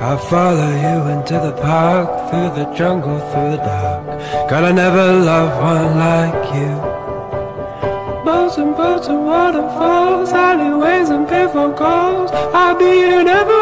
I'll follow you into the park, through the jungle, through the dark. God, I never loved one like you. Boats and waterfalls, alleyways and payphone calls. I'll be here never